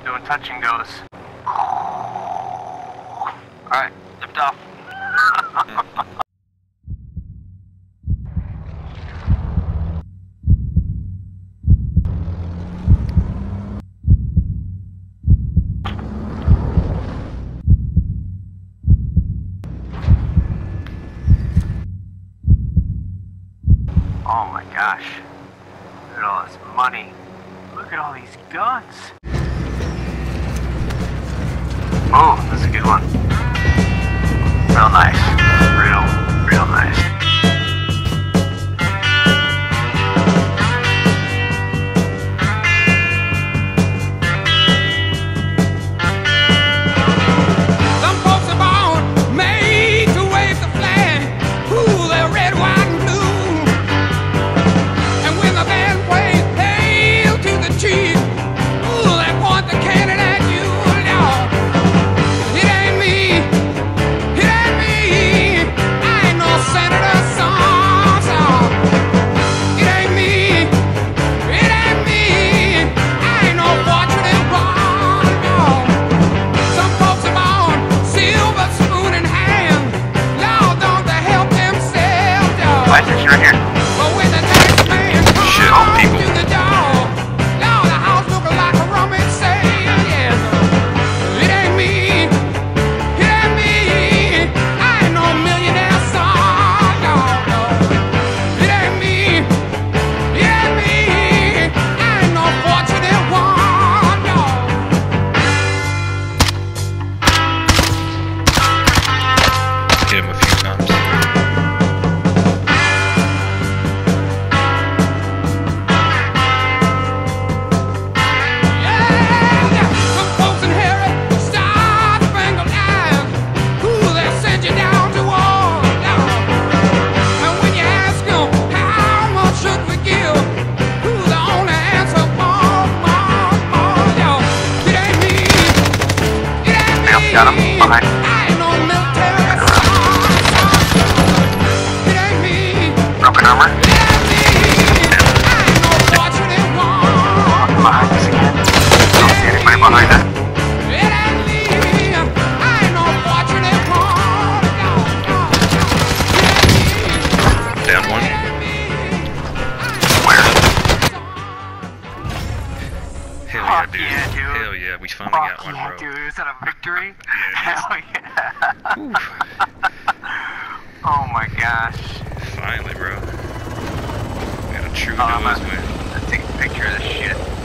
doing touch and goes. Alright, lift off. Oh my gosh. Look at all this money. Look at all these guns. Oh, that's a good one. Real nice. Real nice. Some folks are born made to wave the flag. Ooh, they're red, white, and blue. And when the band plays Hail to the Chief, ooh, they point the cannon at you. Lord, it ain't me. It ain't me. I ain't no senator's son. It ain't me. It ain't me. I ain't no fortunate one. No. Some folks are born silver spoon in hand. Lord, don't they help themselves, dog? License, you're in here. But when the tax man comes Shit, all people. to the door, Lord, the house looking like a rummage sale, yes. It ain't me. It ain't me. I ain't no millionaire son, no, no. It ain't me. It ain't me. I ain't no fortunate one, no. Hit him a few times. Yeah, some folks inherit star-spangled eyes. Ooh, they'll send you down to war. And when you ask them how much should we give, ooh, the only answer more. Yo, it ain't me. It ain't me. Yep, got him. Behind. I ain't no military son. It ain't me. Broken armor. It ain't me. I ain't no fortunate one. Behind us again. Don't see anybody behind us. It ain't me. I ain't no fortunate one. No, no, no. Down one. It ain't me. Where? Hell Fuck yeah, dude. yeah, dude. Hell yeah, we finally got Fuck one, yeah, bro. dude. Is that a victory? Yeah. Hell yeah. Oh my gosh. Finally, bro. We got a true I'm nose gonna win. take a picture of this shit.